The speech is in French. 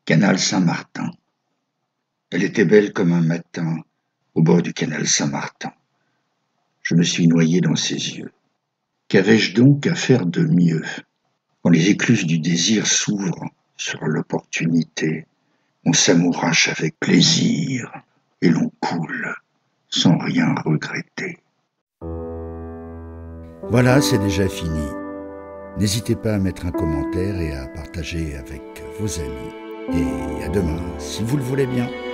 Canal Saint-Martin. Elle était belle comme un matin, au bord du canal Saint-Martin. Je me suis noyé dans ses yeux. Qu'avais-je donc à faire de mieux? Quand les écluses du désir s'ouvrent sur l'opportunité, on s'amourache avec plaisir et l'on coule sans rien regretter. Voilà, c'est déjà fini. N'hésitez pas à mettre un commentaire et à partager avec vos amis. Et à demain, si vous le voulez bien.